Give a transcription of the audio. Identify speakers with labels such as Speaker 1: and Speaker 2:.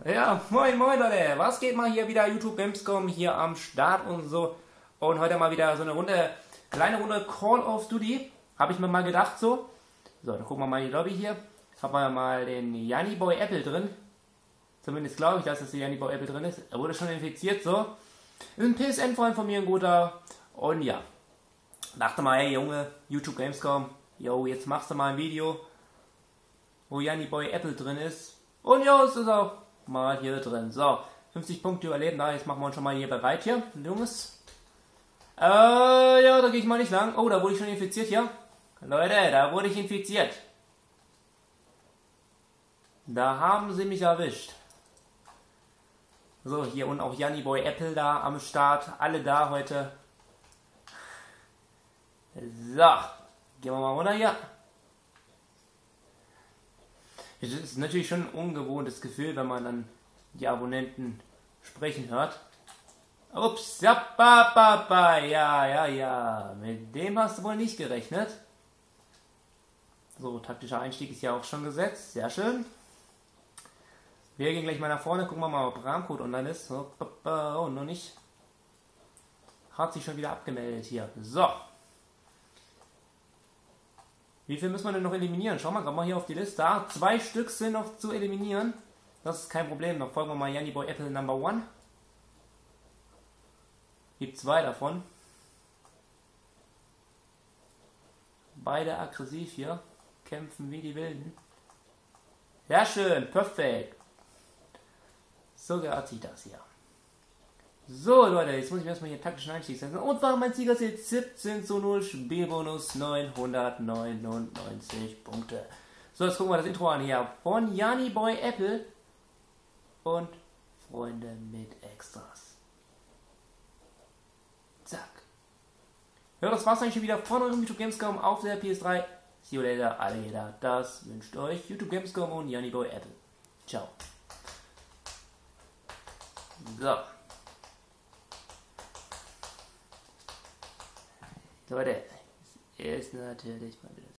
Speaker 1: Ja, moin moin Leute, was geht mal hier wieder YouTube Gamescom hier am Start und so. Und heute mal wieder so eine Runde, kleine Runde Call of Duty. Habe ich mir mal gedacht so. So, dann gucken wir mal in die Lobby hier. Haben wir mal den Janniboy Apple drin. Zumindest glaube ich, dass das der Janniboy Apple drin ist. Er wurde schon infiziert so. Ist ein PSN-Freund von mir, ein guter. Und ja, dachte mal, hey Junge, YouTube Gamescom. Yo, jetzt machst du mal ein Video, wo Janniboy Apple drin ist. Und ja, es ist auch mal hier drin. So, 50 Punkte überleben. Da, jetzt machen wir uns schon mal hier bereit hier, Junges. Ja, da gehe ich mal nicht lang. Oh, da wurde ich schon infiziert hier. Leute, da wurde ich infiziert. Da haben sie mich erwischt. So, hier und auch Janniboy Apple da am Start. Alle da heute. So, gehen wir mal runter hier. Es ist natürlich schon ein ungewohntes Gefühl, wenn man dann die Abonnenten sprechen hört. Ups, ja, mit dem hast du wohl nicht gerechnet. So, taktischer Einstieg ist ja auch schon gesetzt, sehr schön. Wir gehen gleich mal nach vorne, gucken wir mal, ob Rahmcode online ist. Oh, noch nicht. Hat sich schon wieder abgemeldet hier. So. Wie viel müssen wir denn noch eliminieren? Schauen wir gerade mal hier auf die Liste. 2 Stück sind noch zu eliminieren. Das ist kein Problem. Dann folgen wir mal Janniboy Apple Number 1. Gibt 2 davon. Beide aggressiv hier. Kämpfen wie die Wilden. Sehr schön. Perfekt. So gehört sich das hier. So Leute, jetzt muss ich mir erstmal hier taktischen Einstieg setzen. Und warum mein Sieger zählt 17:0, B-Bonus 999 Punkte. So, jetzt gucken wir das Intro an hier. Von Janniboy Apple und Freunde mit Extras. Zack. Ja, das war's eigentlich schon wieder von eurem YouTube Gamescom auf der PS3. See you later, alligator. Das wünscht euch YouTube Gamescom und Janniboy Apple. Ciao. So. Leute, es ist natürlich mal wieder